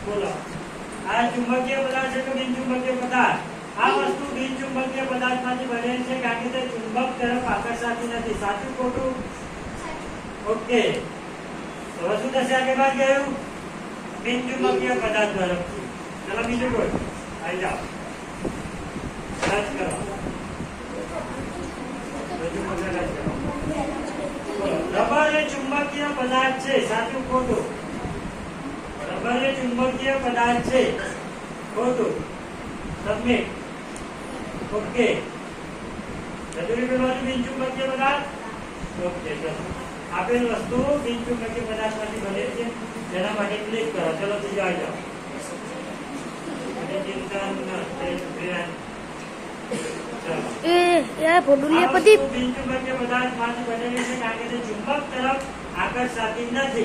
बोलो आ चुंबकीय पदार्थ है कि बिन चुंबकीय पदार्थ? आ वस्तु बिन चुंबकीय पदार्थમાંથી બનેલી છે કારણ કે તે ચુંબક તરફ આકર્ષાતી નથી. સાચું ખોટું? ઓકે. તો શું થશે આગળ બાદ ગયું? બિન ચુંબકીય પદાર્થ તરફથી. ચલો બીજું બોલ. આવી જાઓ. સર્ચ કરો. રબર એ ચુંબકીય પદાર્થ છે. સાચું ખોટું? રબર એ ચુંબકીય પદાર્થ છે. ખોટું? સબમિટ. ઓકે. જરૂરી પેલું બિન ચુંબકીય પદાર્થ. ઓકે ચલો. આપેલ વસ્તુ બિન ચુંબકીય પદાર્થમાંથી બનેલી છે તેના માટે ક્લિક કરો. ચલો ત્રીજો આવી જાઓ. બિન ચુંબકીય પદાર્થમાંથી બનેલી છે કારણ કે તે ચુંબક તરફ આકર્ષાતી નથી.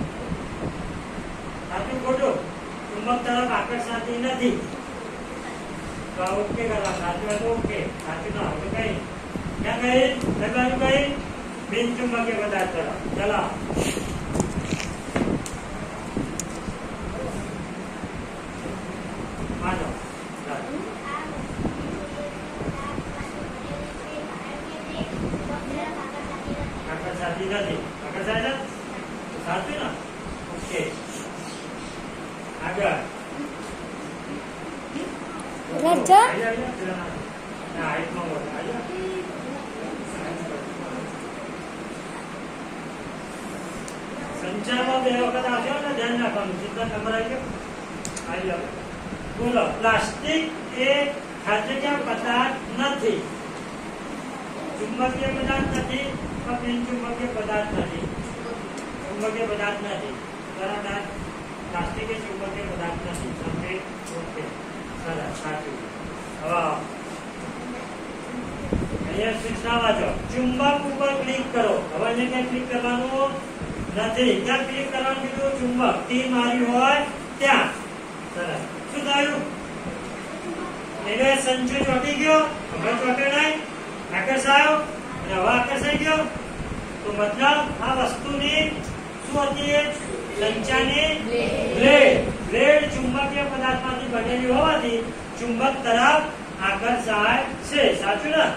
સાચું ખોટું? ચુંબક તરફ આકર્ષાતી નથી. તો ઓકે કરવા. સાચું હોય તો ઓકે, સાચું ના હોય તો કઈ ક્યાં ગઈ? બાજુ કઈ? બિન ચુંબકીય પદાર્થ તરફ. ચલો માનો આકર્ષાતી નથી. આકર્ષાય છે? સાચું ને? ઓકે. આગળ સંચારમાં બે વખત આવ્યો ને ધ્યાન રાખવાનું. સીધા નંબર આવી ગયો. બોલો પ્લાસ્ટિક એ ખાદ્ય પદાર્થ નથી. ચુંબકીય પદાર્થ નથી પણ બિન ચુંબકીય પદાર્થ નથી. ચુંબકીય પદાર્થ નથી. બરાબર. પ્લાસ્ટિક એ ચુંબકીય પદાર્થ નથી. ઓકે ઓકે સરસ સાચું. હવે અહીંયા શિક્ષા વાંચો. ચુંબક ઉપર ક્લિક કરો. હવે અહીંયા ક્લિક કરવાનું નથી. ક્યાં ક્લિક કરવાનું કીધું? ચુંબક તીર માર્યું હોય ત્યાં. સરસ. શું થયું? એને સંચુ ચોટી ગયો. હવે ચોટે નહીં. આકર્ષાયો અને હવે આકર્ષાઈ ગયો. તો મતલબ આ વસ્તુની શું હતી? સંચાની બ્લેડ. બ્લેડ ચુંબકીય પદાર્થમાંથી બનેલી હોવાથી ચુંબક તરફ આકર્ષાય છે. સાચું ને?